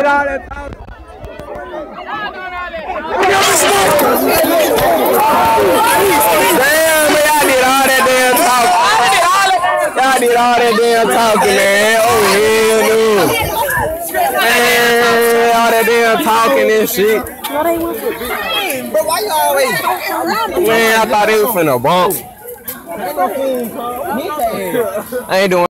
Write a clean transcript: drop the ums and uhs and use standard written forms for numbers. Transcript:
all that talking. Damn, man, y'all did all that damn talking. Y'all did all that damn talking, man. Oh, hell no. Man, all that damn talking and shit. But why you always? Man, I thought they was finna bump. I ain't doing